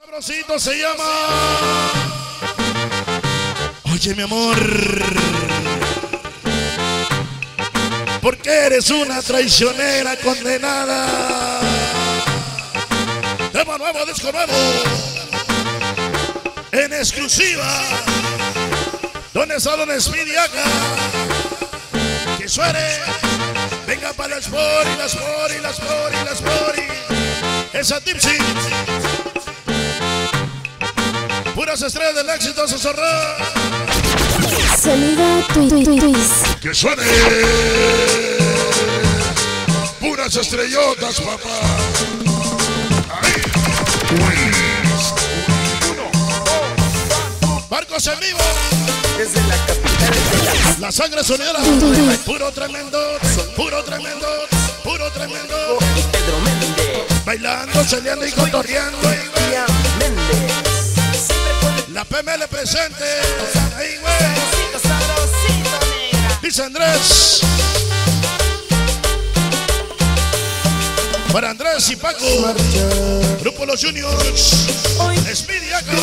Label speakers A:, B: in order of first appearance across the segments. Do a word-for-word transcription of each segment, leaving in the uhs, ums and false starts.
A: Sabrosito se llama. Oye, mi amor, ¿por qué eres una traicionera condenada? Tema nuevo, disco nuevo, en exclusiva. ¿Dónde está Don Speedy acá? Que suene. Venga para las pori, las pori, las pori, las pori. Esa Tipsy. Puras estrellas del éxito, se zorra.
B: Sonido Twist.
A: Que suene. Puras estrellotas, papá. Ahí. Marcos en vivo.
C: Desde la capital de la...
A: La sangre sonidera. Puro tremendo, puro tremendo, puro tremendo.
C: Y Pedro Méndez.
A: Bailando, chaleando y cotorreando.
C: Tía Méndez.
A: La P M L presente. Ahí, güey.
C: Sabrosito, sabrosito, negra.
A: Dice Andrés. Para Andrés y Paco. Grupo Los Juniors. Speedy acá.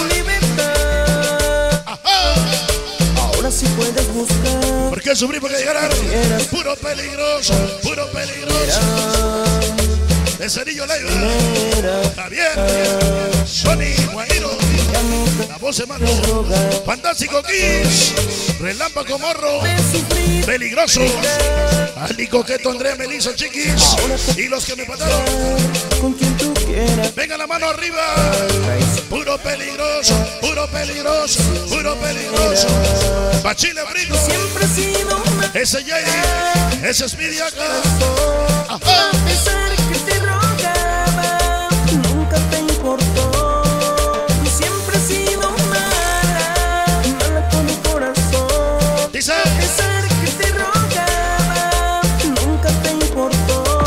A: Ajá.
C: Ahora sí puedes buscar.
A: ¿Por qué sufrí? Porque llegaron. Puro peligroso, puro peligroso. De Cerillo Leiva. Javier. Sony Guairo. La voz de mano. Fantástico Kiss. Relámpago Morro. Peligroso. Ali Coqueto, André, Melissa, Chiquis. Y los que me mataron.
C: Con quien tú quieras.
A: Venga la mano arriba. Puro peligroso, puro peligroso, puro peligroso. Bachile Brito.
C: Siempre he sido una...
A: Ese Jay. Ese Speedy acá. Ajá.
C: A pesar que te rogaba, nunca te importó. Siempre he sido mala, mala con mi corazón.
A: Dice.
C: A pesar que te rogaba, nunca te importó.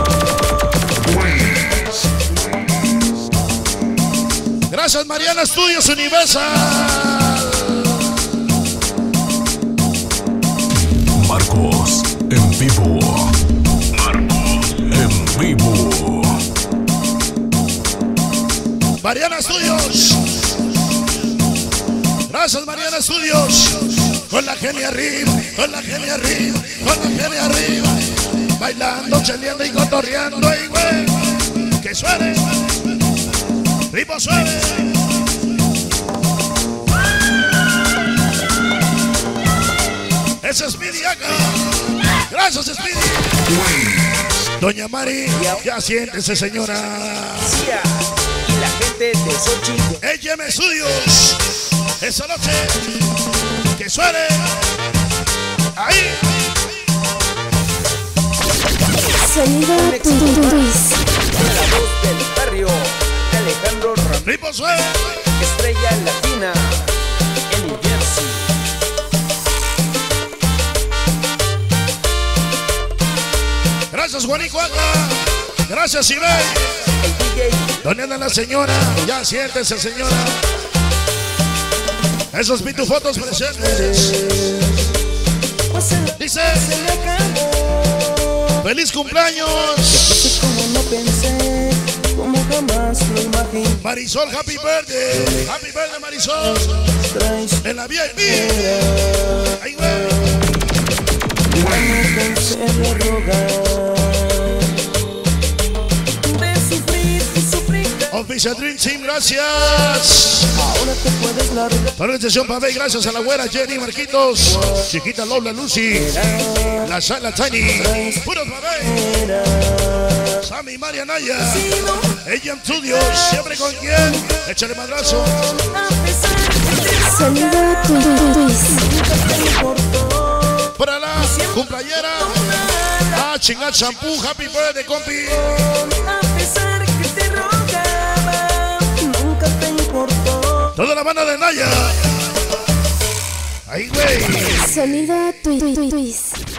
A: Gracias, Mariana Studios Universal.
D: Marcos en vivo. Marcos en vivo.
A: Mariana Studios. Gracias, Mariana Studios. Con la genia arriba, con la genia arriba, con la genia arriba. Bailando, cheleando y cotorreando, ay, güey. Que suene. Ritmo suave. Ese es Speedy acá. Gracias, Speedy. Doña Mari, ya siéntese, señora.
C: Y la gente de Xochitl.
A: H M Studios. Esa noche. Que suene. Ahí.
B: Sonido Twist.
C: La voz del barrio. Alejandro Ramírez.
A: Ritmo suave.
C: Estrella Latina. En New Jersey.
A: Gracias, Juanico acá. Gracias, Ibe.
C: El D J.
A: ¿Dónde anda la señora? Ya siéntese, señora. Esos pitufotos presentes. Dice. ¡Feliz cumpleaños!
C: Como no pensé, como jamás lo imaginé.
A: Marisol, happy birthday. Happy birthday, Marisol. En la V I P. Ahí, güey.
C: No pensé de rogar, de sufrir y sufrir.
A: Official Dream Team, gracias.
C: Ahora te puedes largar.
A: Organización Pabé, gracias a la güera Jenny Marquitos. Chiquita Lola Lucy. La Sala Tiny. Puros Pabé. Sammy María Naya. Ella en Studios. Siempre con quien. Échale madrazo.
B: Sonido Twist.
A: Para la cumpleañera. Ah, chingar champú. Happy birthday, compi.
C: A pesar que te rogaba, nunca te importó.
A: Toda la banda de Naya. Ahí, güey.
B: Sonido Twist.